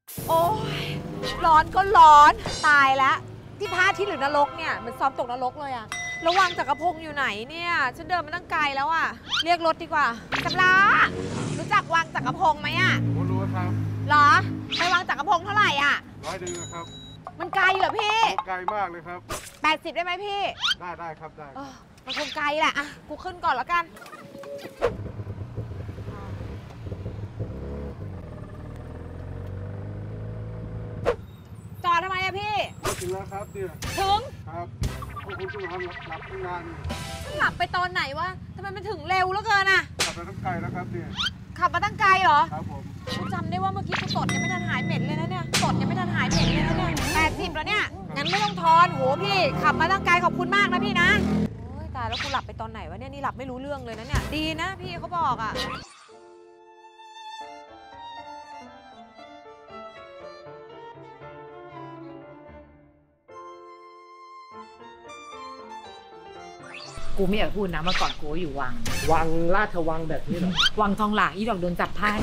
โอ้ยร้อนก็ร้อนตายแล้วที่พระอาทิตย์หรือนรกเนี่ยมันซ้อมตกนรกเลยอะระวังจักรพงศ์อยู่ไหนเนี่ยฉันเดินมาตั้งไกลแล้วอะเรียกรถดีกว่าสำรารู้จักวังจักรพงศ์ไหมอะรู้ครับหรอไปวังจักรพงศ์เท่าไหร่อะ 100ครับมันไกลเหรอพี่ไกลมากเลยครับ 80ได้ไหมพี่ได้ครับได้มันคงไกลแหละอะกูขึ้นก่อนแล้วกันจอดทำไมอะพี่ถึงแล้วครับเนี่ยถึงครับพวกคุณต้องหลับตั้งนานหลับไปตอนไหนวะทำไมมันถึงเร็วเหลือเกินอะขับมาตั้งไกลแล้วครับเนี่ยขับมาตั้งไกลเหรอครับผมกูจำได้ว่าเมื่อกี้กูตดยังไม่ทันหายเหม็นเลยนะเนี่ยตดยังไม่ทันหายเหม็นเลยนะเนี่ย80แล้วเนี่ยงั้นไม่ต้องทอนโหพี่ขับมาตั้งไกลขอบคุณมากนะพี่นะโอ้ยตายแล้วกูหลับไปตอนไหนวะเนี่ยนี่หลับไม่รู้เรื่องเลยนะเนี่ยดีนะพี่เขาบอกอะกูไม่อยากพูดนะเมื่อก่อนกูอยู่วังราชวังแบบนี้หรอวังทองหลางอีดอกโดนจับผ้า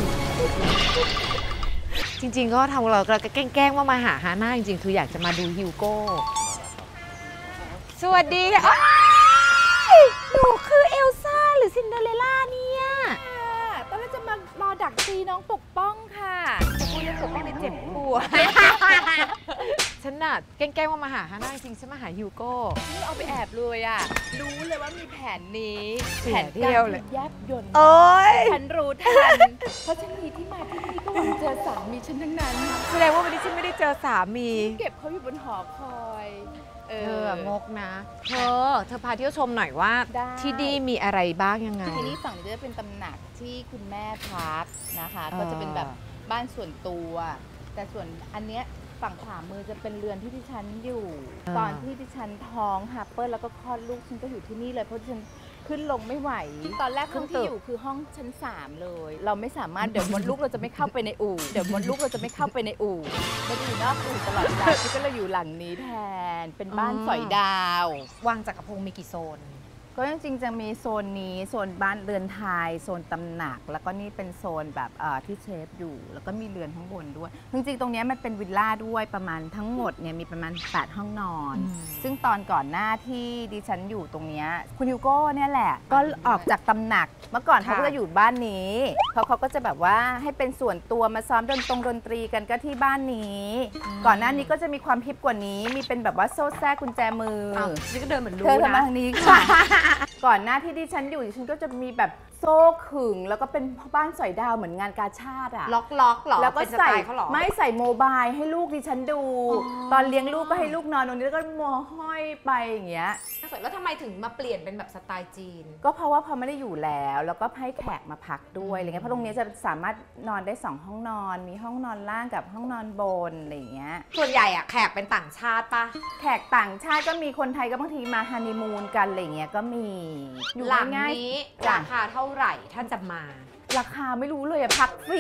จริงๆก็ทำเราก็แกล้งว่ามาหาฮาน่าจริงๆคืออยากจะมาดูฮิวโก้สวัสดีค่ะหนูคือเอลซ่าหรือซินเดอเรลล่าเนี่ยตอนแรกจะมารอดักตีน้องปกป้องค่ะจะพูดเรื่องปกป้องในเจ็บปวดฉันน่ะแกล้งว่ามาหาฮาน่าจริงฉันมาหาฮิวโก้นี่เอาไปแอบเลยอ่ะรู้เลยว่ามีแผนนี้แผนเที่ยวเลยแยบยนต์ยฉันรู้ทันเพราะฉันมีที่มาที่นี่ก็หวังเจอสามีฉันทั้งนั้นแสดงว่าวันนี้ฉันไม่ได้เจอสามีเก็บเขาอยู่บนหอคอยงกนะเธอพาเที่ยวชมหน่อยว่าที่นี่มีอะไรบ้างยังไงที่นี่ฝั่งนี้จะเป็นตำหนักที่คุณแม่พักนะคะก็จะเป็นแบบบ้านส่วนตัวแต่ส่วนอันเนี้ยฝั่งขวามือจะเป็นเรือนที่ดิฉันอยู่ตอนที่ดิฉันท้องฮับเปิลแล้วก็คลอดลูกฉันก็อยู่ที่นี่เลยเพราะดิฉันขึ้นลงไม่ไหวตอนแรกห้องที่อยู่คือห้องชั้น3เลยเราไม่สามารถเดี๋ยวมดลูกเราจะไม่เข้าไปในอู่เราจะอยู่นอกอู่ตลอดเวลาก็เลยอยู่หลังนี้แทนเป็นบ้านสอยดาววังจักรพงศ์มีกี่โซนก็จริงๆจะมีโซนนี้โซนบ้านเรือนไทยโซนตำหนักแล้วก็นี่เป็นโซนแบบที่เชฟอยู่แล้วก็มีเรือนข้างบนด้วยจริงๆตรงนี้มันเป็นวิลล่าด้วยประมาณทั้งหมดเนี่ยมีประมาณ8ห้องนอนซึ่งตอนก่อนหน้าที่ดิฉันอยู่ตรงนี้คุณฮิวโก้เนี่ยแหละก็ออกจากตำหนักเมื่อก่อนเขาก็จะอยู่บ้านนี้เขาก็จะแบบว่าให้เป็นส่วนตัวมาซ้อมดนตรีกันก็ที่บ้านนี้ก่อนหน้านี้ก็จะมีความฮิปกว่านี้มีเป็นแบบว่าโซ่แท้กุญแจมือนี่ก็เดินเหมือนรู้นะเธอมาทางนี้ค่ะก่อนหน้าที่ดิฉันอยู่ดิฉันก็จะมีแบบโซ่ขึงแล้วก็เป็นบ้านสอยดาวเหมือนงานกาชาติอะล็อกหรอแล้วก็ใส่ไม่ใส่โมบายให้ลูกดิฉันดูตอนเลี้ยงลูกก็ให้ลูกนอนตรงนี้แล้วก็มัวห้อยไปอย่างเงี้ยแล้วทำไมถึงมาเปลี่ยนเป็นแบบสไตล์จีนก็เพราะว่าพอไม่ได้อยู่แล้วก็ให้แขกมาพักด้วยอะไรเงี้ยเพราะตรงนี้จะสามารถนอนได้2ห้องนอนมีห้องนอนล่างกับห้องนอนบนอะไรเงี้ยส่วนใหญ่อะแขกเป็นต่างชาติปะแขกต่างชาติก็มีคนไทยก็บางทีมาฮันนีมูนกันอะไรเงี้ยก็มีอยู่ง่ายนี้ราคาเท่าไหร่ท่านจะมาราคาไม่รู้เลยอะพักฟรี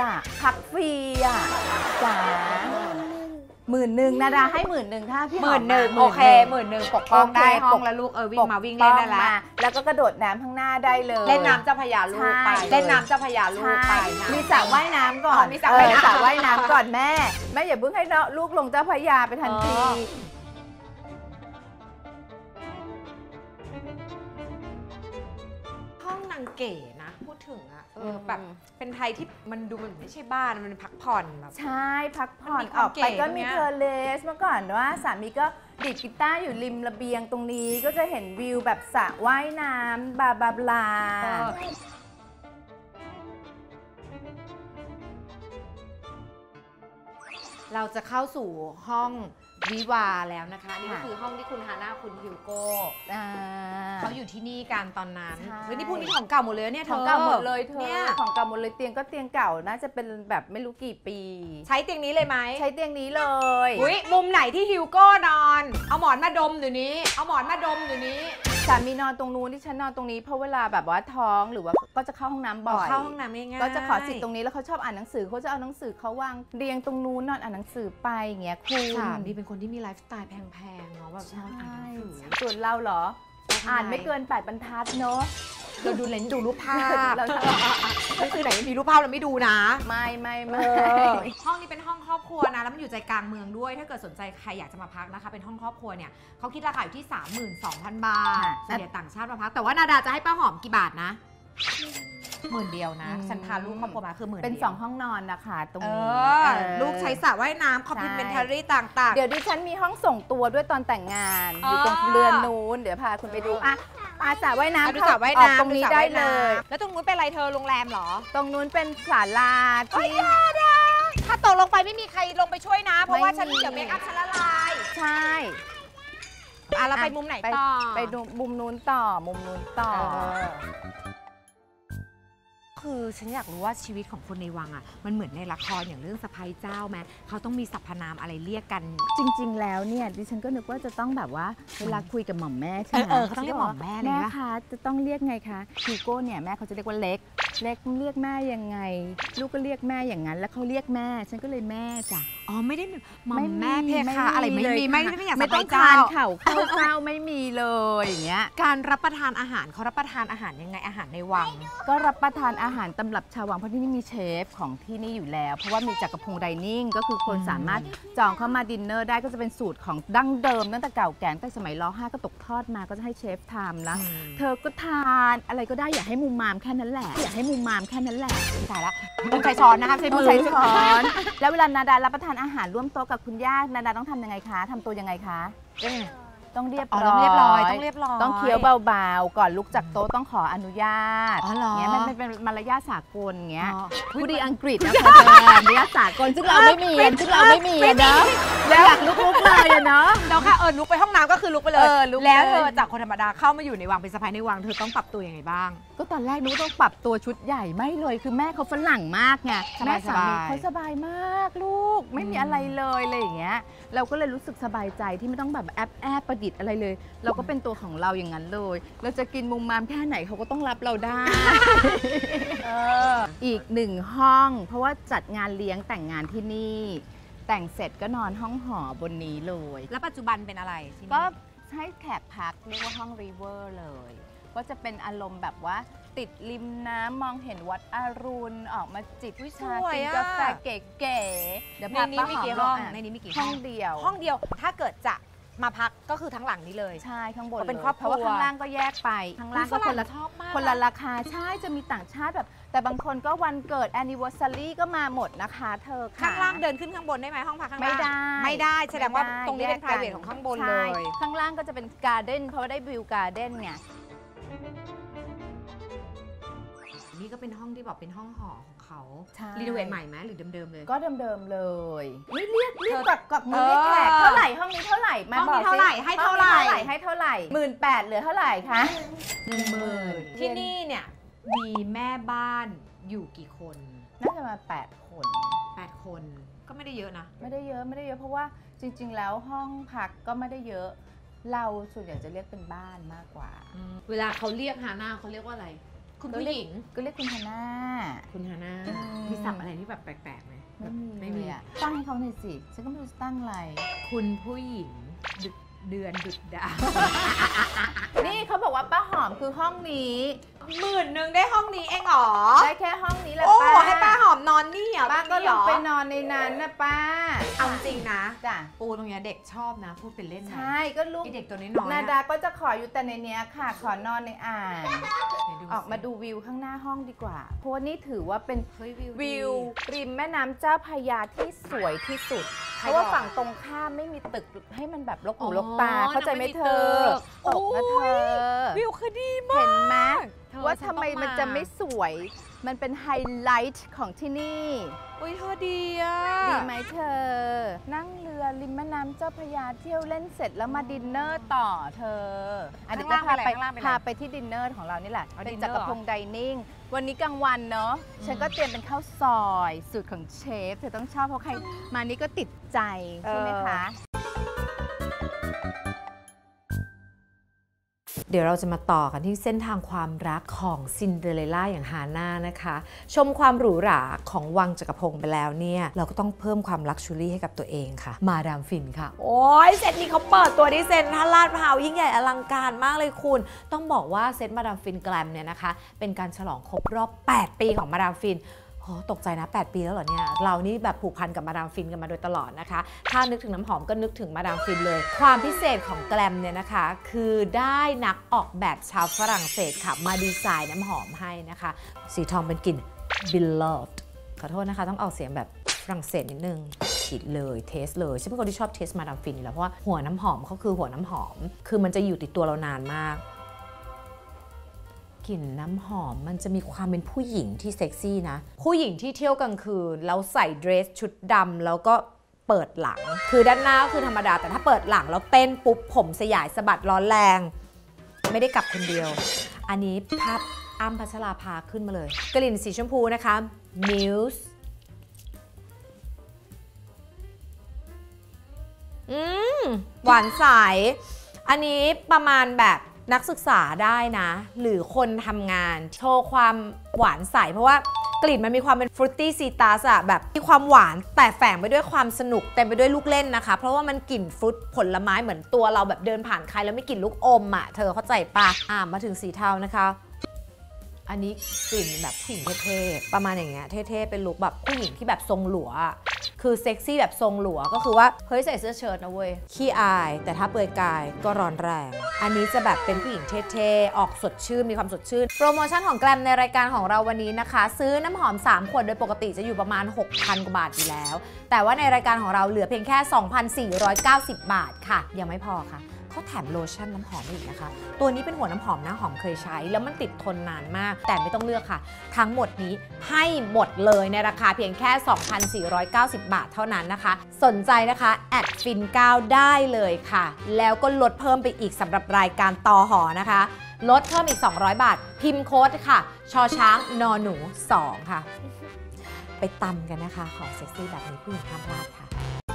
จ้า10,000นาดาให้10,000ค่ะพี่ 10,000โอเค10,000ปกป้องได้ห้องแล้วลูกวิ่งมาวิ่งเล่นได้แล้วก็กระโดดน้ำข้างหน้าได้เลยเล่นน้ำเจ้าพญาลูกไปเล่นน้ำเจ้าพญาลูกไปมีสระว่ายน้ำก่อนมีสระว่ายน้ำก่อนแม่อย่าเพิ่งให้ลูกลงเจ้าพญาไปทันทีห้องนางเก๋นะพูดถึงอะแบบเป็นไทยที่มันดูมันไม่ใช่บ้านมันพักผ่อนแบบใช่พักผ่อนออกไปก็มีเทอร์เลสเมื่อก่อนว่าสามีก็ดีดกีตาร์อยู่ริมระเบียงตรงนี้ก็จะเห็นวิวแบบสระว่ายน้ำบลาเราจะเข้าสู่ห้องวิวาแล้วนะคะนี่ก็คือห้องที่คุณฮาน่าคุณฮิวโก้เขาอยู่ที่นี่กันตอนนั้นแล้วนี่พวกนี้ของเก่าหมดเลยเนี่ยของเก่าหมดเลยเธอของเก่าหมดเลยเตียงก็เตียงเก่าน่าจะเป็นแบบไม่รู้กี่ปีใช้เตียงนี้เลยไหมใช้เตียงนี้เลยมุมไหนที่ฮิวโก้นอนเอาหมอนมาดมอยู่นี้สามีนอนตรงนู้นที่ฉันนอนตรงนี้เพราะเวลาแบบว่าท้องหรือว่าก็จะเข้าห้องน้ำบ่อยเข้าห้องน้ำง่ายก็จะขอสิทธิ์ตรงนี้แล้วเขาชอบอ่านหนังสือเขาจะเอาหนังสือเขาวางเรียงตรงนู้นนอนอ่านหนังสือไปอย่างเงี้ยคุณสามีเป็นคนที่มีไลฟ์สไตล์แพงๆเนาะแบบชอบอ่านหนังสือส่วนเราเหรออ่านไม่เกิน8 บรรทัดเนาะเราดูเลนส์ดูรูปภาพเราคือไหนมีรูปภาพเราไม่ดูนะไม่ห้องนี้เป็นห้องครอบครัวนะแล้วมันอยู่ใจกลางเมืองด้วยถ้าเกิดสนใจใครอยากจะมาพักนะคะเป็นห้องครอบครัวเนี่ยเขาคิดราคาอยู่ที่ 32,000 บาทส่วนใหญ่ต่างชาติมาพักแต่ว่านาดาจะให้ป้าหอมกี่บาทนะ10,000นะฉันพาลูกครอบครัวมาคือ10,000 เป็น2ห้องนอนนะคะตรงนี้ลูกใช้สระว่ายน้ำคอมพลีเมนทารี่ต่างๆเดี๋ยวดิฉันมีห้องส่งตัวด้วยตอนแต่งงานอยู่ตรงเรือนนู้นเดี๋ยวพาคุณไปดูสระว่ายน้ำดูสระว่ายน้ำตรงนี้ได้เลยแล้วตรงนู้นเป็นอะไรเธอโรงแรมเหรอตรงนู้นเป็นศาลาที่ถ้าตกลงไปไม่มีใครลงไปช่วยนะ เพราะว่าฉันเดี๋ยวเมคอัพฉันละลายใช่แล้วไปมุมไหนต่อไปดูมุมนู้นต่อมุมนู้นต่อคือฉันอยากรู้ว่าชีวิตของคนในวังอ่ะมันเหมือนในละครอย่างเรื่องสะใภ้เจ้าไหมเขาต้องมีสรรพนามอะไรเรียกกันจริงๆแล้วเนี่ยดิฉันก็นึกว่าจะต้องแบบว่าเวลาคุยกับหม่อมแม่ใช่ไหมเขาต้องเรียกหม่อมแม่เลยนะแม่คะจะต้องเรียกไงคะฮิวโก้เนี่ยแม่เขาจะเรียกว่าเล็กเรียกแม่ยังไง ลูกก็เรียกแม่อย่างนั้นแล้วเขาเรียกแม่ฉันก็เลยแม่จ้ะอ๋อไม่ได้หม่อมแม่เพคะอะไรไม่มีไม่อยากไม่สะต้ใภ้องเจ้าทานเข่าข้าวไม่มีเลยอย่างเงี้ยการรับประทานอาหารเขารับประทานอาหารยังไงอาหารในวังก็รับประทานอาหารตำรับชาววังเพราะที่นี่มีเชฟของที่นี่อยู่แล้ว เพราะว่ามีจักรพงศ์ไดนิ่งก็คือคนสามารถจองเข้ามาดินเนอร์ได้ก็จะเป็นสูตรของดั้งเดิมตั้งแต่เก่าแก่ตั้งแต่สมัยร.5ก็ตกทอดมาก็จะให้เชฟทำแล้วเธอก็ทานอะไรก็ได้อย่าให้มุมมามแค่นั้นแหละอย่าให้มุมมามแค่นั้นแหละตายละต้องใช้ช้อนนะคะใช้มือใช้ช้อนแล้วเวลานาดารับประทานอาหารร่วมโต๊ะกับคุณย่านาดาต้องทำยังไงคะทำตัวยังไงคะต้องเรียบร้อยต้องเรียบร้อยต้องเคี้ยวเบาๆก่อนลุกจากโต๊ะต้องขออนุญาตอ๋อเหรอเงี้ยมันเป็นมารยาทสากลเงี้ยอ๋อผู้ดีอังกฤษนะคะมารยาทสากลซึ่งเราไม่มีอะเนาะแล้วอยากลุกๆเลยอะเนาะเราแค่ลุกไปห้องน้ำก็คือลุกไปเลยลุกแล้วเลยเธอจากคนธรรมดาเข้ามาอยู่ในวังเป็นสะใภ้ในวังเธอต้องปรับตัวยังไงบ้างก็ตอนแรกนึกว่าต้องปรับตัวชุดใหญ่ไม่เลยคือแม่เขาฝรั่งมากไงสบายๆแม่สามีเขาสบายมากลูกไม่มีอะไรเลยอะไรอย่างเงี้ยเราก็เลยรู้สึกสบายใจที่ไม่ต้องแบบแอบประดิษฐ์อะไรเลย เราก็เป็นตัวของเราอย่างนั้นเลยเราจะกินมุมมามแค่ไหนเขาก็ต้องรับเราได้ อีก1 ห้อง เพราะว่าจัดงานเลี้ยงแต่งงานที่นี่ แต่งเสร็จก็นอนห้องหอบนนี้เลยแล้วปัจจุบันเป็นอะไรที่นี่ก็ให้แขกพักเรียกว่าห้องรีเวอร์เลยก็จะเป็นอารมณ์แบบว่าติดริมน้ำมองเห็นวัดอรุณออกมาจิบชากินกาแฟเก๋ๆเดี๋ยวในพานี้ป้ามีหอมกี่ลห้องอ่ะในนี้มีกี่ห้องเดียวห้องเดียวถ้าเกิดจะมาพักก็คือทั้งหลังนี้เลยใช่ข้างบนเป็นลยครอบครัวเพราะว่าข้างล่างก็แยกไปข้างล่างก็คนละชอบมากคนละราคาใช่จะมีต่างชาติแบบแต่บางคนก็วันเกิด anniversary ก็มาหมดนะคะเธอค่ะข้างล่างเดินขึ้นข้างบนได้ไหมห้องพักข้างล่างไม่ได้แสดงว่าไม่ได้ตรงนี้เป็นแยกกัน private ของข้างบนเลใช่ยข้างล่างก็จะเป็นการ์เด้นเพราะว่าได้วิวการ์เด้นไงนี่ก็เป็นห้องที่แบบเป็นห้องหอของเขาใช่รีโนเวทใหม่ไหมหรือเดิมๆเลยก็เดิมๆเลยนี่เรียกเธอกับมือเรียกแขกเท่าไหร่ห้องนี้เท่าไหร่มาห้องนี้บอกเท่าไหร่สิให้เท่าไหร่ห้องนี้ให้เท่าไหร่18,000เหลือเท่าไหร่คะ 10,000ที่นี่เนี่ยมีแม่บ้านอยู่กี่คนน่าจะมา8 คน 8 คนก็ไม่ได้เยอะนะไม่ได้เยอะเพราะว่าจริง ๆ แล้วห้องพักก็ไม่ได้เยอะ เราส่วนใหญ่จะเรียกเป็นบ้านมากกว่าเวลาเขาเรียกฮาน่าเขาเรียกว่าอะไร คุณผู้หญิงก็เรียกคุณฮาน่าคุณฮาน่าอืมมีศัพท์อะไรที่แบบแปลกๆไหมไม่มีอ่ะตั้งให้เขาหน่อยสิฉันก็ไม่รู้จะตั้งอะไรคุณผู้หญิงเดือนดุดดาวนี่เขาบอกว่าป้าหอมคือห้องนี้ 10,000ได้ห้องนี้เองเหรอได้แค่ห้องนี้แหละโอ้ป้าให้ป้าหอมนอนนี่เหรอป้าก็ตรงนี้ลเหรง อไปนอนในนั้นนะป้าเอาจริงนะจ้ะปูตรงเนี้ยเด็กชอบนะ พูดเป็นเล่นนะใช่ก็ลูกไอเด็กตัวน้อยๆนาอะดาก็จะขออยู่แต่ในเนี้ยค่ะ ขอนอนในอ่างไหนสิออกมาดูวิวข้างหน้าห้องดีกว่า เพราะว่านี่ถือว่าเป็นเฮ้ยวิววิวริมแม่น้ำเจ้าพระยาที่สวยที่สุด เพราะว่าฝั่งตรงข้ามไม่มีตึกให้มันแบบลกหูลกตา เข้าใจไหมเธอตกนะเธอวิวคือดีมากเห็นไหมเธอว่าทำไมฉันต้องมันจะไม่สวย มันเป็นไฮไลท์ของที่นี่อุ้ยเธอดีอ่ะดีไหมเธอ นั่งเรือริมแม่น้ำเจ้าพระยาเที่ยวเล่นเสร็จแล้วมาดินเนอร์ต่อเธอเดี๋ยวจะพาไปที่ดินเนอร์ของเรานี่แหละ เป็นจักรพงศ์ไดนิ่ง วันนี้กลางวันเนาะ ฉันก็เตรียมเป็นข้าวซอยสูตรของเชฟ เธอต้องชอบเพราะใครมานี่ก็ติดใจใช่ไหมคะเดี๋ยวเราจะมาต่อกันที่เส้นทางความรักของซินเดอเรลล่าอย่างฮาน่านะคะชมความหรูหราของวังจักรพงศ์ไปแล้วเนี่ยเราก็ต้องเพิ่มความลักชัวรี่ให้กับตัวเองค่ะมาดามฟินค่ะโอ้ยเซตนี้เขาเปิดตัวที่เซ็นทรัลลาดพร้าวยิ่งใหญ่อลังการมากเลยคุณต้องบอกว่าเซตมาดามฟินแกลมเนี่ยนะคะเป็นการฉลองครบรอบ8 ปีของมาดามฟินโอ้ตกใจนะ8 ปีแล้วเหรอเนี่ยเรานี่แบบผูกพันกับมาดามฟินกันมาโดยตลอดนะคะถ้านึกถึงน้ำหอมก็นึกถึงมาดามฟินเลยความพิเศษของแกลมเนี่ยนะคะคือได้นักออกแบบชาวฝรั่งเศสค่ะมาดีไซน์น้ำหอมให้นะคะสีทองเป็นกลิ่น beloved ขอโทษนะคะต้องเอาเสียงแบบฝรั่งเศสนิดนึงฉีดเลยเทสเลยฉันเป็นคนที่ชอบเทสมาดามฟินอยู่แล้วเพราะว่าหัวน้ำหอมเขาคือหัวน้ำหอมคือมันจะอยู่ติดตัวเรานานมากกลิ่นน้ำหอมมันจะมีความเป็นผู้หญิงที่เซ็กซี่นะผู้หญิงที่เที่ยวกลางคืนแล้วใส่เดรสชุดดำแล้วก็เปิดหลังคือด้านหน้าก็คือธรรมดาแต่ถ้าเปิดหลังแล้วเต้นปุ๊บผมสยายสะบัดร้อนแรงไม่ได้กลับคนเดียวอันนี้ภาพอ้ำพัชราภาขึ้นมาเลยกลิ่นสีชมพูนะคะ Muse หวานใสอันนี้ประมาณแบบนักศึกษาได้นะหรือคนทำงานโชว์ความหวานใสเพราะว่ากลิ่นมันมีความเป็นฟรุตตี้ซีตัสอะแบบมีความหวานแต่แฝงไปด้วยความสนุกเต็มไปด้วยลูกเล่นนะคะเพราะว่ามันกลิ่นฟรุตผลไม้เหมือนตัวเราแบบเดินผ่านใครแล้วไม่กลิ่นลูกอมอะเธอเข้าใจปะมาถึงสีเทานะคะอันนี้กลิ่นแบบผู้หญิงเท่ๆประมาณอย่างเงี้ยเท่ๆเป็นลุคแบบผู้หญิงที่แบบทรงหลัวคือเซ็กซี่แบบทรงหลัวก็คือว่าเฮ้ยใส่เสื้อเชิ้ตนะเว้ยขี้อายแต่ถ้าเปลือยกายก็ร้อนแรงอันนี้จะแบบเป็นผู้หญิงเท่ๆออกสดชื่นมีความสดชื่นโปรโมชั่นของแกรมในรายการของเราวันนี้นะคะซื้อน้ำหอม3 ขวดโดยปกติจะอยู่ประมาณ 6,000 กว่าบาทอยู่แล้วแต่ว่าในรายการของเราเหลือเพียงแค่ 2,490 บาทค่ะยังไม่พอค่ะเขาแถมโลชั่นน้ำหอมอีกนะคะตัวนี้เป็นหัวน้ำหอมนะหอมเคยใช้แล้วมันติดทนนานมากแต่ไม่ต้องเลือกค่ะทั้งหมดนี้ให้หมดเลยในราคาเพียงแค่ 2,490 บาทเท่านั้นนะคะสนใจนะคะแอดฟิน9ได้เลยค่ะแล้วก็ลดเพิ่มไปอีกสำหรับรายการตอหอนะคะลดเพิ่มอีก200 บาทพิมพ์โค้ดค่ะชอช้างนอหนู2ค่ะไปตำกันนะคะของเซ็กซี่แบบนี้ผู้หญิงห้ามพลาดค่ะ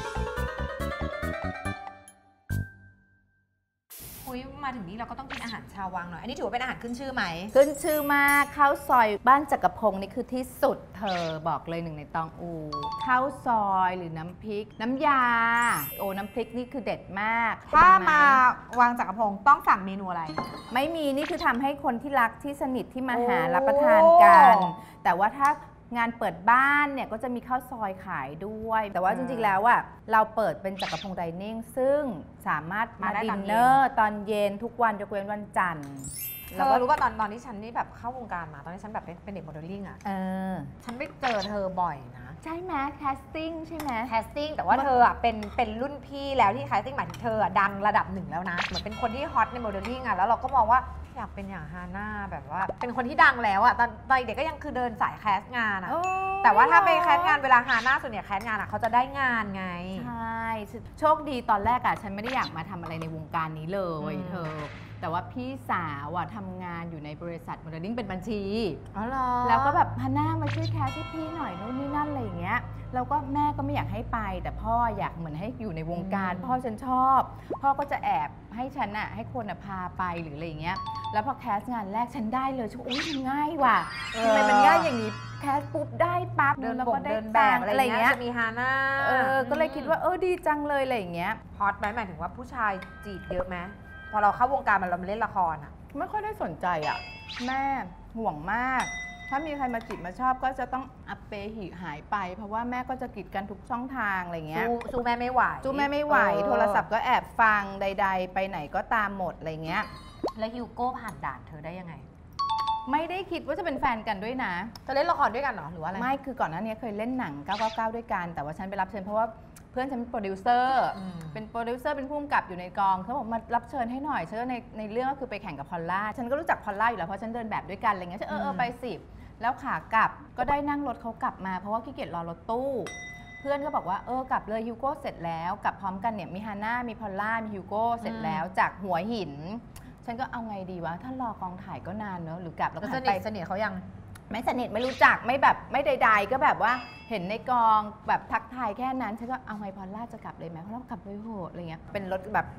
มาถึงนี้เราก็ต้องกินอาหารชาววังหน่อยอันนี้ถือว่าเป็นอาหารขึ้นชื่อไหมขึ้นชื่อมากข้าวซอยบ้านจักรพงศ์นี่คือที่สุดเธอบอกเลย1 ในตองอูข้าวซอยหรือน้ำพริกน้ำยาโอ้น้ำพริกนี่คือเด็ดมากถ้ามาวางจักรพงศ์ต้องสั่งเมนูอะไรไม่มีนี่คือทำให้คนที่รักที่สนิทที่มาหารับประทานกันแต่ว่าถ้างานเปิดบ้านเนี่ยก็จะมีข้าวซอยขายด้วยแต่ว่าจริงๆแล้วอะเราเปิดเป็นจักรพงศ์ไดนิ่งซึ่งสามารถมาดินเนอร์ตอนเย็นทุกวันยกเว้นวันจันทร์เราก็รู้ว่าตอนที่ฉันนี่แบบเข้าวงการมาตอนที่ฉันแบบเป็นเด็กโมเดลลิ่งอะฉันไปเจอเธอบ่อยนะใช่ไหมแคสติ้งใช่ไหมแคสติ้งแต่ว่าเธออะเป็นรุ่นพี่แล้วที่แคสติ้งหมายถึงเธอดังระดับ1แล้วนะเหมือนเป็นคนที่ฮอตในโมเดลลิ่งอะแล้วเราก็มองว่าอยากเป็นอย่างฮาน่าแบบว่าเป็นคนที่ดังแล้วอะตอนเด็กก็ยังคือเดินสายแคสงานอะแต่ว่าถ้าไปแคสงานเวลาฮาน่าส่วนใหญ่แคสงานอะเขาจะได้งานไงใช่โชคดีตอนแรกอะฉันไม่ได้อยากมาทำอะไรในวงการนี้เลยเธอแต่ว่าพี่สาวอะทำงานอยู่ในบริษัทโมเดลลิ่งเป็นบัญชีแล้วก็แบบฮาน่ามาช่วยแคสให้พี่หน่อยนู่นนี่นั่นอะไรอย่างเงี้ยแล้วก็แม่ก็ไม่อยากให้ไปแต่พ่ออยากเหมือนให้อยู่ในวงการพ่อฉันชอบพ่อก็จะแอบให้ฉันอะให้คนอะพาไปหรืออะไรอย่างเงี้ยแล้วพอแคสงานแรกฉันได้เลยฉันอุ้ยมันง่ายว่ะทำไมมันง่ายอย่างนี้แคสปุ๊บได้ปั๊บแล้วก็ได้แบบอะไรเงี้ยจะมีฮาน่าก็เลยคิดว่าดีจังเลยอะไรอย่างเงี้ยฮอตไหมหมายถึงว่าผู้ชายจีบเยอะไหมพอเราเข้าวงการเราเล่นละครอะไม่ค่อยได้สนใจอะแม่ห่วงมากถ้ามีใครมาจีบมาชอบก็จะต้องอัปเปหิหายไปเพราะว่าแม่ก็จะกีดกันทุกช่องทางอะไรเงี้ยสู้แม่ไม่ไหวโทรศัพท์ก็แอบฟังใดๆไปไหนก็ตามหมดอะไรเงี้ยแล้วฮิวโก้ผ่านด่านเธอได้ยังไงไม่ได้คิดว่าจะเป็นแฟนกันด้วยนะจะเล่นละครด้วยกันเหรอหรือว่าอะไรไม่คือก่อนหน้านี้เคยเล่นหนัง999ด้วยกันแต่ว่าฉันไปรับเชิญเพราะว่าเพื่อนฉันเป็นโปรดิวเซอร์เป็นผู้กำกับอยู่ในกองเขาบอกมารับเชิญให้หน่อยฉันก็ในเรื่องก็คือไปแข่งกับพอลล่าฉันก็รู้จักพอลล่าอยู่แล้วเพราะฉันเดินแบบด้วยกันอะไรเงี้ยฉันไปสิแล้วขากลับก็ได้นั่งรถเขากลับมาเพราะว่าขี้เกียจรอรถตู้เพื่อนก็บอกว่ากลับเลยฮิวโก้เสร็จแล้วกลับพร้อมกันเนี่ยมีฮาน่ามีพอลล่ามีฮิวโก้เสร็จแล้วจากหัวหินฉันก็เอาไงดีวะถ้ารอกองถ่ายก็นานเนอะหรือกลับแล้วก็สนิทเขายังไม่สนิทไม่รู้จักไม่แบบไม่ใดๆก็แบบว่าเห็นในกองแบบทักทายแค่นั้นฉันก็เอาไงพอลล่าจะกลับเลยไหมพอลล่ากลับเลยโหอะไรเงี้ยเป็นรถแบบ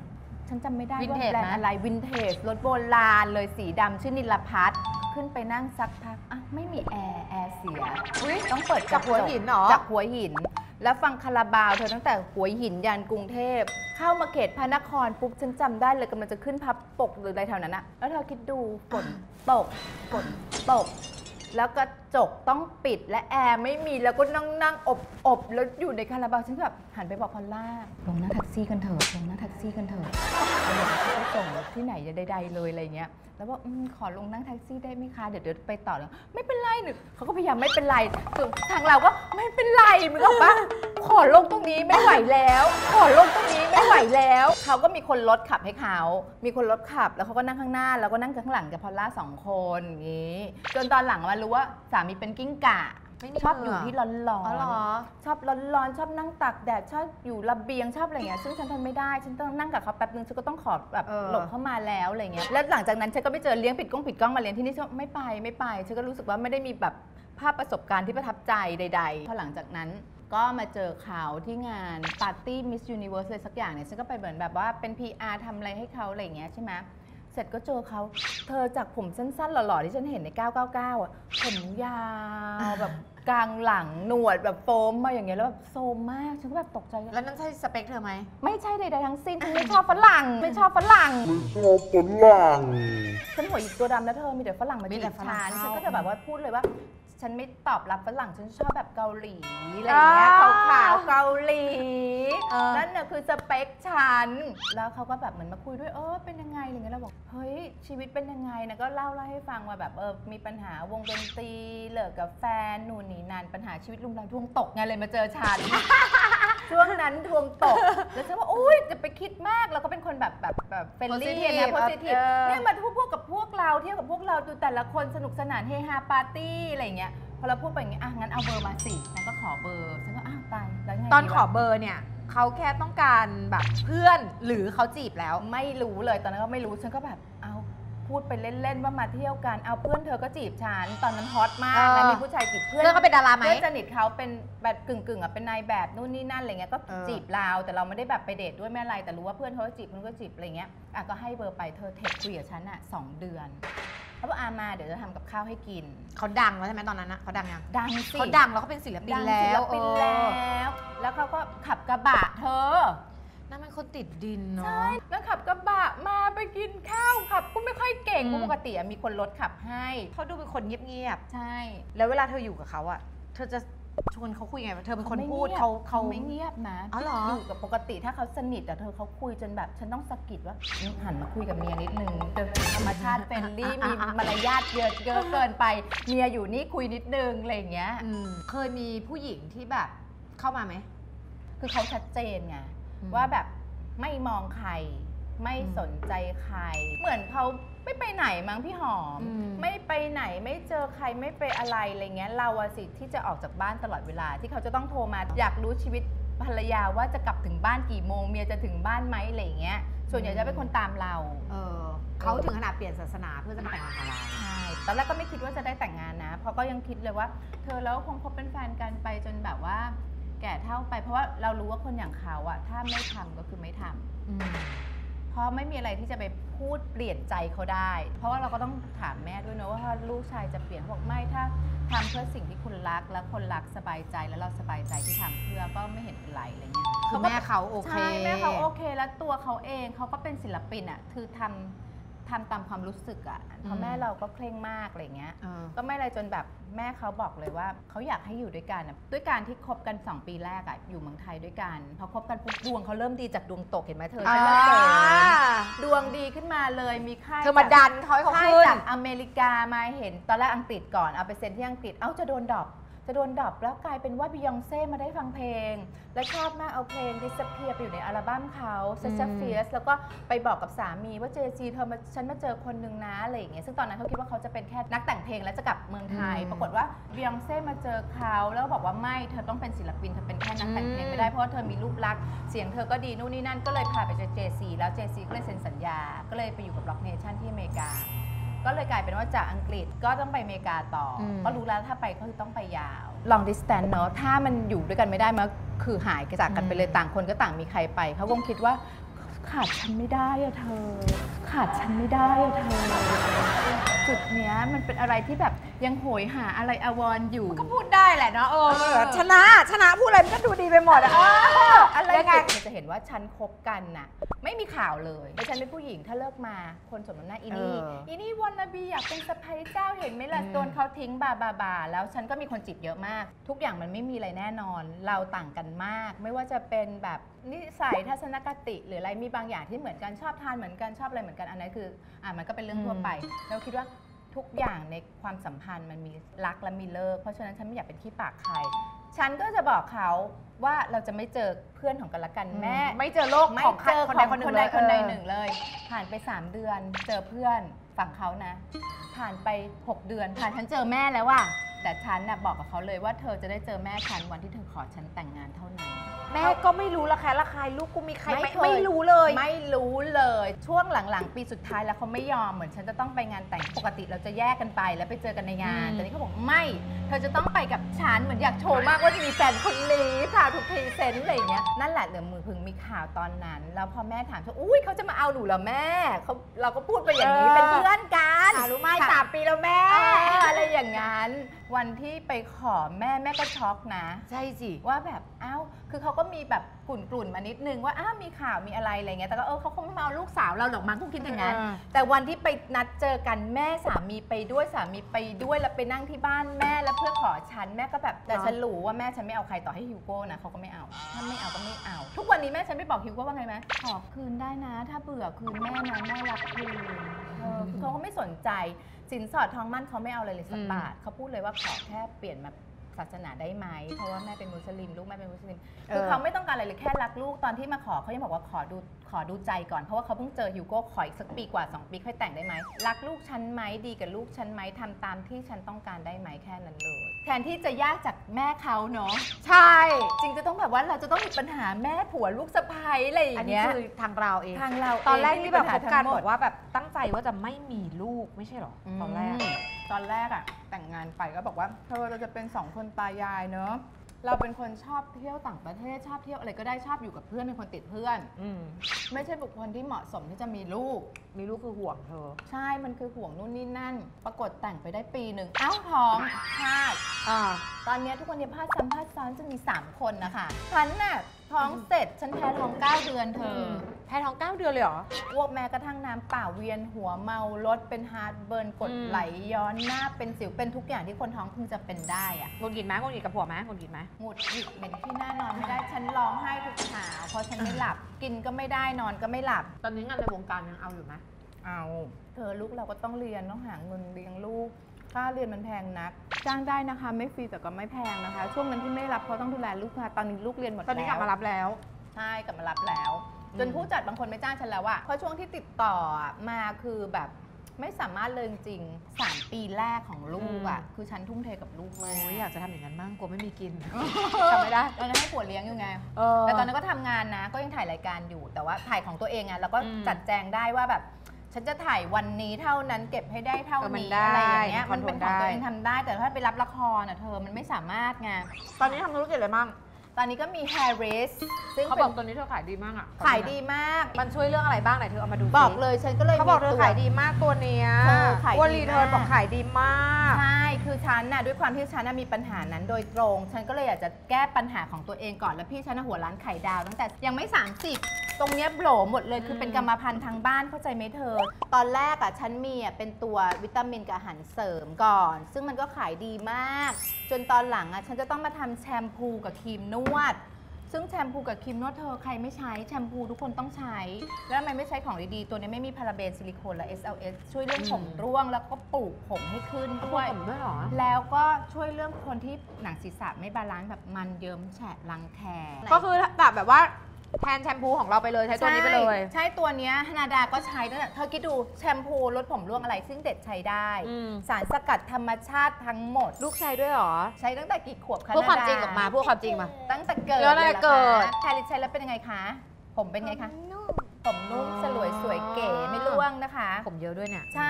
ฉันจำไม่ได้ว่า Vintage แบรนด์อะไรวินเทจรถโบราณเลยสีดำชื่อนิลพัฒน์ขึ้นไปนั่งสักพักอ่ะไม่มีแอร์เสียต้องเปิดจากหัวหินเหรอจากหัวหิน แล้วฟังคาราบาวเธอตั้งแต่หัวหินยันกรุงเทพเข้ามาเขตพระนครปุ๊บฉันจำได้เลยกำลังจะขึ้นพับปกหรืออะไรแถวนั้นอะแล้วเธอคิดดูฝนตกแล้วกระจกต้องปิดและแอร์ไม่มีแล้วก็นั่งอบแล้วอยู่ในคาราบาวฉันแบบหันไปบอกพอลล่าลงนั่งแท็กซี่กันเถอะลงนั่งแท็กซี่กันเถอะเราอยากจะไปส่งที่ไหนจะใดๆเลยอะไรเงี้ยแล้วบอกขอลงนั่งแท็กซี่ได้ไหมคะเดี๋ยวไปต่อแล้วไม่เป็นไรหนึ่งเขาก็พยายามไม่เป็นไรส่วนทางเราก็ไม่เป็นไรมึงบอกปะขอลงตรงนี้ไม่ไหวแล้วขอลงตรงนี้ไม่ไหวแล้วเขาก็มีคนรถขับให้เขามีคนรถขับแล้วเขาก็นั่งข้างหน้าแล้วก็นั่งข้างหลังกับพอลล่า2 คนอย่างนี้จนตอนหลังมารู้ว่าสามีเป็นกิ้งก่าชอบอยู่ที่ร้อนๆชอบร้อนๆชอบนั่งตากแดดชอบอยู่ระเบียงชอบอะไรเงี้ยซึ่งฉันทนไม่ได้ฉันต้องนั่งกับเขาแป๊บนึงฉันก็ต้องขอแบบหลบเข้ามาแล้วอะไรเงี้ยแล้วหลังจากนั้นฉันก็ไม่เจอเลี้ยงปิดกล้องมาเลี้ยงที่นี่ฉันไม่ไปฉันก็รู้สึกว่าไม่ได้มีแบบภาพประสบการณ์ที่ประทับใจใดๆพอหลังจากนั้นก็มาเจอเขาที่งานปาร์ตี้ Miss Universe เลยสักอย่างเนี่ยฉันก็ไปเหมือนแบบว่าเป็น PR ทำอะไรให้เขาอะไรเงี้ยใช่ไหมเสร็จก็เจอเขาเธอจากผมสั้นๆหล่อๆที่ฉันเห็นใน999อ่ะผมยาวแบบกลางหลังหนวดแบบโฟมมาอย่างเงี้ยแล้วแบบโซมมากฉันก็แบบตกใจแล้วนั่นใช่สเปคเธอไหมไม่ใช่ใดๆทั้งสิ้นฉันไม่ชอบฝรั่งไม่ชอบฝรั่งฉันหัวหยิกตัวดำแล้วเธอมีแต่ฝรั่งมาจีบฉันก็จะแบบว่าพูดเลยว่าฉันไม่ตอบรับฝรั่งฉันชอบแบบเกาหลีอะไรเงี้ยขาวๆเกาหลีนั่นน่ะคือสเปคฉันแล้วเขาก็แบบเหมือนมาคุยด้วยเป็นยังไงอะไรเงี้ยเราบอกเฮ้ยชีวิตเป็นยังไงนะก็เล่าให้ฟังว่าแบบมีปัญหาวงดนตรีเลิกกับแฟนนู่นนี่นั่นปัญหาชีวิตลุมรังทวงตกไงเลยมาเจอฉัน ช่วงนั้นทวงตกแล้วฉันว่าอุ้ยจะไปคิดมากเราก็เป็นคนแบบเฟรนลี่นะโพสิทีฟเนี่ยมาพูดกับพวกเราเที่ยวกับพวกเราดูแต่ละคนสนุกสนานเฮฮาปาร์ตี้อะไรเงี้ยพอเราพูดไปอย่างเงี้ยงั้นเอาเบอร์มาสิฉันก็ขอเบอร์ฉันก็ตายแล้วไงตอนขอเบอร์เนี่ยเขาแค่ต้องการแบบเพื่อนหรือเขาจีบแล้วไม่รู้เลยตอนนั้นก็ไม่รู้ฉันก็แบบเอาพูดไปเล่นๆว่ามาเที่ยวกันเอาเพื่อนเธอก็จีบฉันตอนนั้นฮอตมากนะมีผู้ชายจีบเพื่อนก็เป็นดาราไหมเพื่อนสนิทเขาเป็นแบบกึ่งเป็นนายแบบนู่นนี่นั่นอะไรเงี้ยก็จีบเราแต่เราไม่ได้แบบไปเดทด้วยไม่อะไรแต่รู้ว่าเพื่อนเขาจีบมันก็จีบอะไรเงี้ยก็ให้เบอร์ไปเธอเทคคุยกับฉัน2 เดือนเขาบอกมาเดี๋ยวจะทำกับข้าวให้กินเขาดังแล้วใช่ไหมตอนนั้นนะเขาดังยังดังสิเขาดังแล้วเขาเป็นศิลปินแล้วแล้วเขาก็ขับกระบะเธอนั่นมันคนติดดินเนาะใช่แล้วขับกระบะมาไปกินข้าวขับก็ไม่ค่อยเก่งปกติมีคนรถขับให้เขาดูเป็นคนเงียบใช่แล้วเวลาเธออยู่กับเขาอะเธอจะชวนเขาคุยไงเธอเป็นคนพูดเขาไม่เงียบนะอ๋อเหรออยู่กับปกติถ้าเขาสนิทแต่เขาคุยจนแบบฉันต้องสะกิดว่าหันมาคุยกับเมียนิดนึงธรรมชาติเฟรนลี่มีมารยาทเยอะเกินไปเมียอยู่นี่คุยนิดนึงอะไรอย่างเงี้ยเคยมีผู้หญิงที่แบบเข้ามาไหมคือเขาชัดเจนไงว่าแบบไม่มองใครไม่สนใจใครเหมือนเขาไม่ไปไหนมั้งพี่หอมไม่ไปไหนไม่เจอใครไม่ไปอะไรอะไรเงี้ยเราสิที่จะออกจากบ้านตลอดเวลาที่เขาจะต้องโทรมาอยากรู้ชีวิตภรรยาว่าจะกลับถึงบ้านกี่โมงเมียจะถึงบ้านไหมอะไรเงี้ยส่วนใหญ่จะเป็นคนตามเราเขาถึงขนาดเปลี่ยนศาสนาเพื่อจะมาแต่งงานกับเราใช่ตอนแรกก็ไม่คิดว่าจะได้แต่งงานนะเพราะก็ยังคิดเลยว่าเธอแล้วคงคบเป็นแฟนกันไปจนแบบว่าแก่เท่าไปเพราะว่าเรารู้ว่าคนอย่างเขาอะถ้าไม่ทำก็คือไม่ทำเพราะไม่มีอะไรที่จะไปพูดเปลี่ยนใจเขาได้เพราะว่าเราก็ต้องถามแม่ด้วยนะว่าถ้าลูกชายจะเปลี่ยนบอกไม่ถ้าทำเพื่อสิ่งที่คุณรักและคนรักสบายใจแล้วเราสบายใจที่ทำเพื่อก็ไม่เห็นเป็นไรอะไรเงี้ยคือแม่เขาโอเคใช่แม่เขาโอเคแล้วตัวเขาเองเขาก็เป็นศิลปินอะคือทำตามความรู้สึกอ่ะเพราะแม่เราก็เคร่งมากอะไรเงี้ยก็ไม่อะไรจนแบบแม่เขาบอกเลยว่าเขาอยากให้อยู่ด้วยกันด้วยการที่คบกัน2 ปีแรกอ่ะอยู่เมืองไทยด้วยกันพอคบกันปุ๊บดวงเขาเริ่มดีจากดวงตกเห็นไหมเธอฉันมาเสริมดวงดีขึ้นมาเลยมีค่ายเธอมาดันเขาให้เขาขึ้นจากอเมริกามาเห็นตอนแรกอังกฤษก่อนเอาไปเซ็นที่อังกฤษจะโดนดรอปแล้วกลายเป็นว่าบียองเซ่มาได้ฟังเพลงและชอบมากเอาเพลง Disappear ไปอยู่ในอัลบั้มเขา Fierce แล้วก็ไปบอกกับสามีว่า JC ฉันมาเจอคนนึงนะอะไรอย่างเงี้ยซึ่งตอนนั้นเขาคิดว่าเขาจะเป็นแค่นักแต่งเพลงแล้วจะกลับเมืองไทยปรากฏว่าบียองเซ่มาเจอเขาแล้วบอกว่าไม่เธอต้องเป็นศิลปินเธอเป็นแค่นักแต่งเพลงไม่ได้เพราะเธอมีรูปลักษณ์เสียงเธอก็ดีนู่นนี่นั่นก็เลยพาไปเจอ JC แล้ว JC ก็เลยเซ็นสัญญาก็เลยไปอยู่กับ Roc Nation ที่อเมริกาก็เลยกลายเป็นว่าจากอังกฤษก็ต้องไปอเมริกาต่อก็รู้แล้วถ้าไปก็คือต้องไปยาว long distance เนอะถ้ามันอยู่ด้วยกันไม่ได้มันคือหายจากกันไปเลยต่างคนก็ต่างมีใครไปเขาคงคิดว่าขาดฉันไม่ได้อะเธอ ขาดฉันไม่ได้อะเธอ จุดเนี้ยมันเป็นอะไรที่แบบยังโหยหาอะไรอาวรณ์อยู่ก็พูดได้แหละเนาะชนะพูดอะไรมันก็ดูดีไปหมดอะอะไรยังไงจะเห็นว่าฉันคบกันน่ะไม่มีข่าวเลยแต่ฉันเป็นผู้หญิงถ้าเลิกมาคนสมน้ำหน้าอีนี่วันนาบีอยากเป็นสะใภ้เจ้าเห็นไหมล่ะโดนเขาทิ้งบาแล้วฉันก็มีคนจีบเยอะมาก ทุกอย่างมันไม่มีอะไรแน่นอน เราต่างกันมาก ไม่ว่าจะเป็นแบบนิสัยทัศนคติหรืออะไรมีบางอย่างที่เหมือนกันชอบทานเหมือนกันชอบอะไรเหมือนกันอันนั้นคือมันก็เป็นเรื่องทั่วไปเราคิดว่าทุกอย่างในความสัมพันธ์มันมีรักและมีเลิกเพราะฉะนั้นฉันไม่อยากเป็นขี้ปากใครฉันก็จะบอกเขาว่าเราจะไม่เจอเพื่อนของกันและกันแม่ไม่เจอโลกไม่ของเจอคนขใดองคนหนึ่งคนใดคนใดเลยหนึ่งเลย ผ่านไป3 เดือนเจอเพื่อนฝั่งเขานะ ผ่านไป6 เดือนฉันเจอแม่แล้วว่ะแต่ฉันน่ะบอกกับเขาเลยว่าเธอจะได้เจอแม่ฉันวันที่เธอขอฉันแต่งงานเท่านั้นแม่ก็ไม่รู้ละแคะละคายลูกกูมีใครไม่เคยไม่รู้เลยไม่รู้เลยช่วงหลังๆ ปีสุดท้ายแล้วเขาไม่ยอมเหมือนฉันจะต้องไปงานแต่งปกติเราจะแยกกันไปแล้วไปเจอกันในงานแต่นี่เขาบอกไม่เธอจะต้องไปกับฉันเหมือนอยากโชว์มากว่าจะมีแฟนคนนี้พาทุกพรีเซนต์อะไรอย่างเงี้ยนั่นแหละเหลือมือพึงมีข่าวตอนนั้นแล้วพอแม่ถามฉันอุ้ยเขาจะมาเอาหนูเหรอแม่เราก็พูดไปอย่างนี้เป็นเพื่อนกันรู้ไหม3 ปีแล้วแม่อะไรอย่างนั้นวันที่ไปขอแม่ก็ช็อกนะใช่สิว่าแบบคือเขาก็มีแบบกลุ่นมานิดนึงว่ามีข่าวมีอะไรอะไรเงี้ยแต่ก็เขาคงไม่มาเอาลูกสาวเราหรอกมั้งคงคิดอย่างนั้นแต่วันที่ไปนัดเจอกันแม่สามีไปด้วยแล้วไปนั่งที่บ้านแม่แล้วเพื่อขอฉันแม่ก็แบบแต่ฉันรู้ว่าแม่ฉันไม่เอาใครต่อให้ฮิวโก้นะเขาก็ไม่เอาถ้าไม่เอาก็ไม่เอาทุกวันนี้แม่ฉันไม่บอกฮิวโก้ว่าไงไหมขอคืนได้นะ ถ้าเบื่อคืนแม่นะแม่รักคืนคือเขาก็ไม่สนใจสินสอดทองมั่นเขาไม่เอาเลยสักบาทเขาพูดเลยว่าขอแค่เปลี่ยนมาศาสนาได้ไหมเพราะว่าแม่เป็นมุสลิมลูกแม่เป็นมุสลิมคือเขาไม่ต้องการอะไรเลยแค่รักลูกตอนที่มาขอเขายังบอกว่าขอดูใจก่อนเพราะว่าเขาเพิ่งเจอฮิวโก้ขออีกสักปีกว่า2 ปีค่อยแต่งได้ไหมรักลูกฉันไหมดีกับลูกฉันไหมทำตามที่ฉันต้องการได้ไหมแค่นั้นเลยแทนที่จะยากจากแม่เขาเนาะใช่จริงจะต้องแบบว่าเราจะต้องมีปัญหาแม่ผัวลูกสะใภ้อะไรอย่างเงี้ยอันนี้คือทางเราเองทางเราตอนแรกที่แบบคบกันหมบดอกว่าแบบตั้งใจว่าจะไม่มีลูกไม่ใช่หรอตอนแรกตอนแรกอะแต่งงานไปก็บอกว่าเราจะเป็น2 คนตายายเนอะเราเป็นคนชอบเที่ยวต่างประเทศชอบเที่ยวอะไรก็ได้ชอบอยู่กับเพื่อนเป็นคนติดเพื่อนไม่ใช่บุคคลที่เหมาะสมที่จะมีลูกคือห่วงเธอใช่มันคือห่วงนู่นนี่นั่น ปรากฏแต่งไปได้ปีหนึ่งท้องพลาดตอนนี้ทุกคนเนี่ยพลาดซ้ำพลาดซ้อนจะมี3 คนนะคะฉันน่ะท้องเสร็จฉันแพ้ท้อง9 เดือนเธอแพ้ท้อง9 เดือนเลยเหรออ้วกแม้กระทั่งน้ำเปล่าเวียนหัวเมารถเป็นฮาร์ดเบิร์นกดไหลย้อนหน้าเป็นสิวเป็นทุกอย่างที่คนท้องพึงจะเป็นได้อะงุนกินไหมงุนกินกับผัวไหมงุนกินไหมหงุดหงิดเหม็นที่หน้านอนไม่ได้ฉันร้องไห้ทุกเช้าเพราะฉันไม่หลับกินก็ไม่ได้นอนก็ไม่หลับตอนนี้งานในวงการยังเอาอยู่ไหมเอาเธอลูกเราก็ต้องเรียนต้องหาเงินเลี้ยงลูกค่าเรียนมันแพงนักจ้างได้นะคะไม่ฟรีแต่ก็ไม่แพงนะคะช่วงนั้นที่ไม่รับเพราะต้องดูแลลูกค่ะตอนนี้ลูกเรียนหมดแล้วตอนนี้กลับมารับแล้วใช่กลับมารับแล้วจนผู้จัดบางคนไม่จ้างฉันแล้วอะเพราะช่วงที่ติดต่อมาคือแบบไม่สามารถเลยจริง3 ปีแรกของลูกอะคือฉันทุ่มเทกับลูกมากอยากจะทำอย่างนั้นบ้างกลัวไม่มีกินทำไม่ได้ตอนนั้นให้ผัวเลี้ยงอยู่ไงแต่ตอนนั้นก็ทำงานนะก็ยังถ่ายรายการอยู่แต่ว่าถ่ายของตัวเองอะแล้วก็จัดแจงได้ว่าแบบฉันจะถ่ายวันนี้เท่านั้นเก็บให้ได้เท่านี้อะไรอย่างเงี้ยมันเป็นของตัวเองทำได้แต่ถ้าไปรับละครอะเธอมันไม่สามารถไงตอนนี้ทำธุรกิจอะไรบ้างตอนนี้ก็มี Harris ซึ่งเขาบอกตัวนี้เธอขายดีมากอ่ะขายดีมากมันช่วยเรื่องอะไรบ้างไหนเธอเอามาดูบอกเลยฉันก็เลยเขาบอกเธอขายดีมากตัวเนี้ยว่ารีเทิร์นบอกขายดีมากใช่คือฉันน่ะด้วยความที่ฉันมีปัญหานั้นโดยตรงฉันก็เลยอยากจะแก้ปัญหาของตัวเองก่อนแล้วพี่ฉันหัวร้านไข่ดาวตั้งแต่ยังไม่30ตรงเนี้ยโผล่หมดเลยคือเป็นกรรมพันธุ์ทางบ้านเข้าใจไหมเธอตอนแรกอ่ะฉันมีเป็นตัววิตามินกับอาหารเสริมก่อนซึ่งมันก็ขายดีมากจนตอนหลังอ่ะฉันจะต้องมาทำแชมพูกับครีมนวดซึ่งแชมพูกับครีมนวดเธอใครไม่ใช้แชมพูทุกคนต้องใช้แล้วทำไมไม่ใช้ของดีๆตัวนี้ไม่มีพาราเบนซิลิโคนและ SLS ช่วยเรื่องผมร่วงแล้วก็ปลูกผมให้ขึ้นด้วยหรอแล้วก็ช่วยเรื่องคนที่หนังศีรษะไม่บาลานซ์แบบมันเยิ้มแฉะรังแคก็คือแบบว่าแทนแชมพูของเราไปเลยใช้ตัวนี้ไปเลยใช่ตัวนี้นาดาก็ใช้ตั้งแต่เธอคิดดูแชมพูลดผมร่วงอะไรซึ่งเด็ดใช้ได้สารสกัดธรรมชาติทั้งหมดลูกใช้ด้วยหรอใช้ตั้งแต่กี่ขวบคะพูดความจริงออกมาพูดความจริงมาตั้งแต่เกิดเลยเกิดแพริใช้แล้วเป็นยังไงคะผมเป็นไงคะผมนุ่มสลวยสวยเก๋ไม่ร่วงนะคะผมเยอะด้วยเนี่ยใช่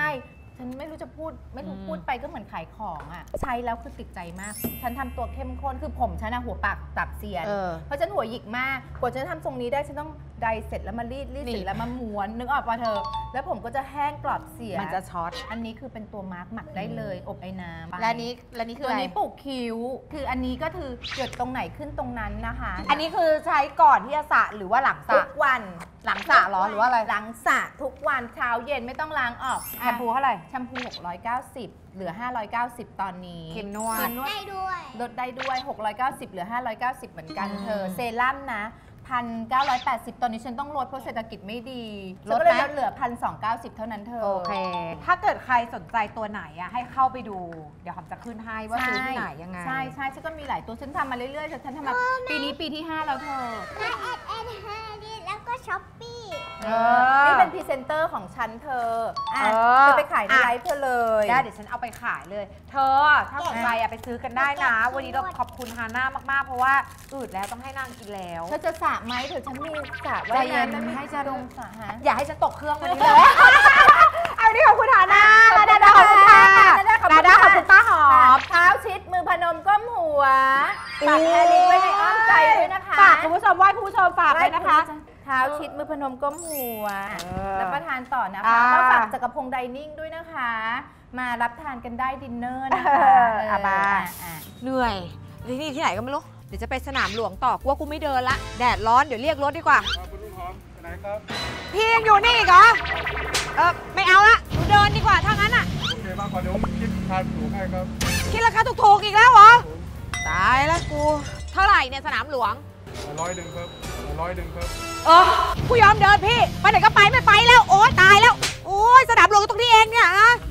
ฉันไม่รู้จะพูดพูดไปก็เหมือนขายของอ่ะใช้แล้วคือติดใจมาก ฉันทำตัวเข้มข้นคือผมฉันนะหัวปากตับเสียนเพราะฉันหัวหยิกมากกว่าฉันทำทรงนี้ได้ฉันต้องไดเสร็จแล้วมารีดเสร็จแล้วมาม้วนนึกออกป่ะเธอแล้วผมก็จะแห้งกรอบเสียมันจะช็อตอันนี้คือเป็นตัวมาร์กหมักได้เลยอบไอ้น้ำและนี้คือตัวอะไรนี้ปลูกคิ้วคืออันนี้ก็คือหยดตรงไหนขึ้นตรงนั้นนะคะอันนี้คือใช้ก่อนที่จะสระหรือว่าหลังสทุระกวันหลังสระเหรอหรือว่าอะไรหลังสระทุกวันเช้าเย็นไม่ต้องล้างออกแชมพูเท่าไหร่แชมพู690เหลือ590ตอนนี้ครีมนวดได้ด้วยลดได้ด้วย690เหลือ590เหมือนกันเธอเซรั่มนะ1,980 ตอนนี้ฉันต้องลดเพราะเศรษฐกิจไม่ดีลดก็เลยไหมลดเหลือ1,290เท่านั้นเธอโอเค ถ้าเกิดใครสนใจตัวไหนอะให้เข้าไปดู เดี๋ยวหอมจะขึ้นให้ว่าซื้อที่ไหนยังไงใช่ฉันก็มีหลายตัวฉันทำมาเรื่อยๆฉันทำมาปีนี้ปีที่ 5 แล้วเธอและแอดดิแล้วก็ช้อปปี้นี่เป็นพรีเซนเตอร์ของฉันเธออ่ะเออเธอไปขายในไลฟ์เธอเลยได้เดี๋ยวฉันเอาไปขายเลย เธอถ้าสนใจอะไปซื้อกันได้นะ วันนี้เราขอบคุณฮาน่ามากๆ เพราะว่าอืดแล้วต้องให้นางกินแล้วเธอจะสระไหมเธอฉันมีสระใจเย็นว่ายำให้จะลงสระฮะอย่าให้ฉันตกเครื่องวันนี้เลย เอาวันนี้ขอบคุณฮาน่าดาดาขอบคุณค่ะดาดาขอบคุณป้าหอมเท้าชิดมือพนมก้มหัวปากแฮลิงไว้ในอ้อมใจด้วยนะคะฝากคุณผู้ชมไหว้คุณผู้ชมฝากเลยนะคะเท้าชิดมือพนมก้มหัวเออแล้วประทานต่อนะอ่าคะก็ฝากจักรพงษ์ไดนิ่งด้วยนะคะ มารับทานกันได้ดินเนอร์นะคะอ่ะมาอ่ะเหนื่อยที่ไหนก็ไม่รู้ เดี๋ยวจะไปสนามหลวงต่อกูว่ากูไม่เดินละ แดดร้อนเดี๋ยวเรียกรถดีกว่าครับคุณลุงหอมไปไหนครับพี่ยังอยู่นี่อีกเหรอ ไม่เอาละหนูเดินดีกว่าถ้างั้นอะโอเคมากกว่าเดี๋ยวผมคิดค่าถูกให้ครับคิดราคาถูกๆอีกแล้วเหรอ ตายแล้วกู เท่าไหร่เนี่ยสนามหลวง 100ครับ100ครับกูยอมเดินพี่ ไปไหนก็ไปไม่ไปแล้ว โอ๊ยตายแล้ว โอ๊ยสนามหลวงตรงนี้เองเนี่ยฮะ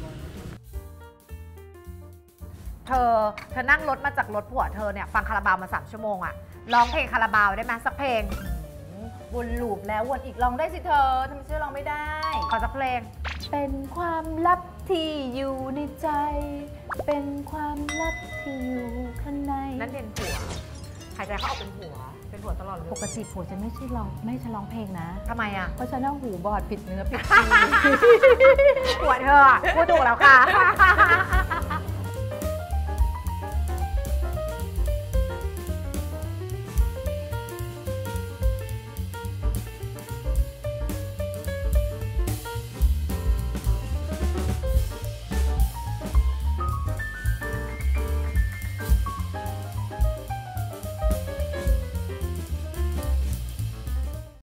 เธอนั่งรถมาจากรถผัวเธอเนี่ยฟังคาราบาวมา3 ชั่วโมงอะร้องเพลงคาราบาวได้ไหมสักเพลงวนลูปแล้ววนอีกลองได้สิเธอทำไมชื่อลองไม่ได้ขอสักเพลงเป็นความลับที่อยู่ในใจ เป็นความลับที่อยู่ข้างในนั่นเป็นผัวหายใจเขาออกเป็นผัวตลอดเลยปกติผัวฉันไม่ใช่ร้องเพลงนะทำไมอะเพราะฉันเอาหูบอดผิดเนื้อผิดผัวเธอพูดถูกแล้วค่ะ